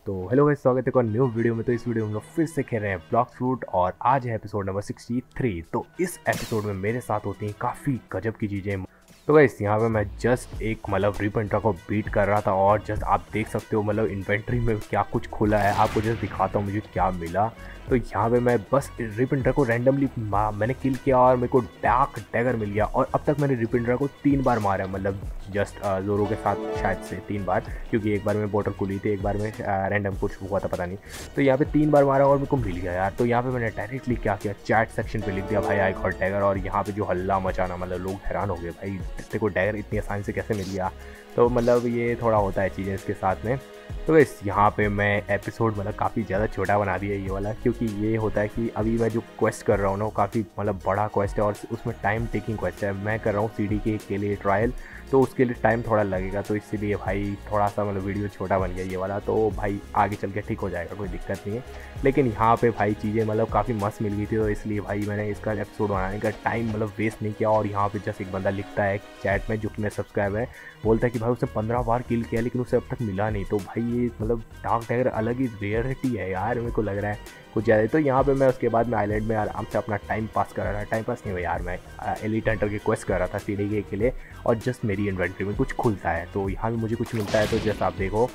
तो hello guys, स्वागत है एक और न्यू वीडियो में। तो इस वीडियो में हम लोग फिर से खेल रहे हैं ब्लॉक फ्रूट और आज है एपिसोड नंबर 63। तो इस एपिसोड में मेरे साथ होती हैं काफ़ी गजब की चीज़ें। तो गाइस यहाँ पे मैं जस्ट एक रिप एंड ट्रक को बीट कर रहा था और जस्ट आप देख सकते हो इन्वेंट्री में क्या कुछ खुला है। आपको जस्ट दिखाता हूँ मुझे क्या मिला। तो यहाँ पे मैं बस रिप एंड ट्रक को रैंडमली मैंने किल किया और मेरे को डार्क डैगर मिल गया। और अब तक मैंने रिप एंड ट्रक को 3 बार मारा है, जस्ट जोरो के साथ शायद से 3 बार, क्योंकि एक बार में बोटल खुली थी, एक बार में रैंडम कुछ हुआ था पता नहीं। तो यहाँ पे 3 बार मारा और मेरे को मिल गया यार। तो यहाँ पे मैंने डायरेक्टली क्या किया, चैट सेक्शन पे लिख दिया भाई आई गॉट डैगर। और यहाँ पे जो हल्ला मचाना, लोग हैरान हो गए भाई तेरे को डैगर इतनी आसानी से कैसे मिल गया। तो ये थोड़ा होता है चीज़ें इसके साथ में। तो इस यहाँ पे मैं एपिसोड काफ़ी ज़्यादा छोटा बना दिया ये वाला, क्योंकि ये होता है कि अभी मैं जो क्वेस्ट कर रहा हूँ ना वो काफ़ी बड़ा क्वेस्ट है और उसमें टाइम टेकिंग क्वेस्ट है। मैं कर रहा हूँ सीडी के लिए ट्रायल, तो उसके लिए टाइम थोड़ा लगेगा। तो इसीलिए भाई थोड़ा सा वीडियो छोटा बन गया ये वाला। तो भाई आगे चल के ठीक हो जाएगा, कोई दिक्कत नहीं है। लेकिन यहाँ पे भाई चीज़ें काफ़ी मस्त मिल गई थी, तो इसलिए भाई मैंने इसका एपिसोड बनाने का टाइम वेस्ट नहीं किया। और यहाँ पे जस्ट एक बंदा लिखता है चैट में जो कि मेरा सब्सक्राइबर है, बोलता है कि भाई उसने 15 बार किल किया लेकिन उसे अब तक मिला नहीं। तो भाई ये डार्क डैगर अलग ही रेयरिटी है यार, मेरे को लग रहा है कुछ ज़्यादा। तो यहाँ पे मैं उसके बाद में आइलैंड में आराम से अपना टाइम पास कर रहा था। टाइम पास नहीं हुआ यार, मैं एलीट हंटर की क्वेस्ट कर रहा था सीडी के लिए। और जस्ट मेरी इन्वेंट्री में कुछ खुलता है, तो यहाँ भी मुझे कुछ मिलता है। तो जस्ट आप देखो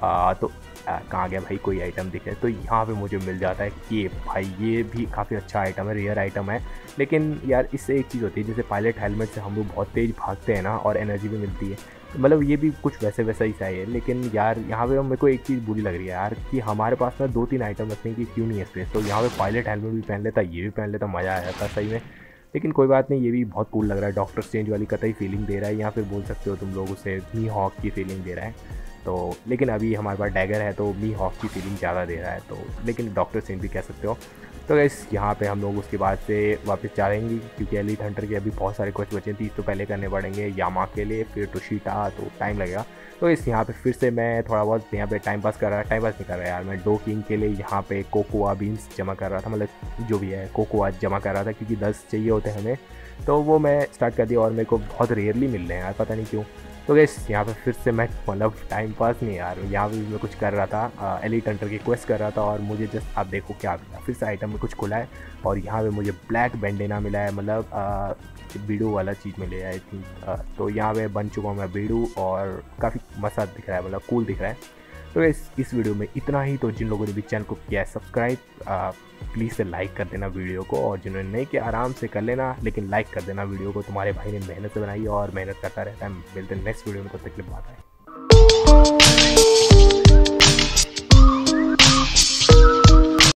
कहाँ गया भाई, कोई आइटम दिखे तो यहाँ पे मुझे मिल जाता है कि भाई ये भी काफ़ी अच्छा आइटम है, रेयर आइटम है। लेकिन यार इससे एक चीज़ होती है, जैसे पायलट हेलमेट से हम लोग बहुत तेज़ भागते हैं ना और एनर्जी भी मिलती है, तो ये भी कुछ वैसा ही है। लेकिन यार यहाँ पे मेरे को एक चीज़ बुरी लग रही है यार कि हमारे पास ना 2-3 आइटम रखने की क्यों नहीं है स्पेस। तो यहाँ पे पायलट हेलमेट भी पहन लेता, ये भी पहन लेता, मज़ा आ जाता सही में। लेकिन कोई बात नहीं, ये भी बहुत कूल लग रहा है। डॉक्टर स्ट्रेंज वाली कतई फीलिंग दे रहा है, या फिर बोल सकते हो तुम लोग उसे मी हॉक की फीलिंग दे रहा है। तो लेकिन अभी हमारे पास डैगर है तो मी हॉक की फीलिंग ज़्यादा दे रहा है। तो लेकिन डॉक्टर स्ट्रेंज भी कह सकते हो। तो गाइस यहाँ पे हम लोग उसके बाद से वापस जाएंगे, क्योंकि एलीट हंटर के अभी बहुत सारे क्वेश्चन बचे हैं। 30 तो पहले करने पड़ेंगे यामा के लिए, फिर टोशीटा, तो टाइम लगेगा। तो इस यहाँ पे फिर से मैं थोड़ा बहुत यहाँ पे टाइम पास नहीं कर रहा यार। मैं डो किंग के लिए यहाँ पे कोकोआ बीन्स जमा कर रहा था, जो भी है कोकोआ जमा कर रहा था, क्योंकि 10 चाहिए होते हैं हमें। तो वो मैं स्टार्ट कर दिया और मेरे को बहुत रेयरली मिल रहे हैं यार, पता नहीं क्यों। तो गैस यहाँ पे फिर से मैं टाइम पास नहीं यार, यहाँ पे मैं कुछ कर रहा था, एलीट हंटर की क्वेस्ट कर रहा था। और मुझे जस्ट आप देखो क्या मिला, फिर से आइटम में कुछ खुला है। और यहाँ पे मुझे ब्लैक बैंडेना मिला है, बीडू वाला चीज़ मिले है आई थिंक। तो यहाँ पे बन चुका हूँ मैं बीडू और काफ़ी मस्त दिख रहा है, कूल दिख रहा है। तो इस वीडियो में इतना ही। तो जिन लोगों ने भी चैनल को किया है सब्सक्राइब, प्लीज़ से लाइक कर देना वीडियो को, और जिन्होंने नहीं किया आराम से कर लेना, लेकिन लाइक कर देना वीडियो को। तुम्हारे भाई ने मेहनत से बनाई और मेहनत करता रहता है। मिलते हैं नेक्स्ट वीडियो में, तब तक के लिए बाय।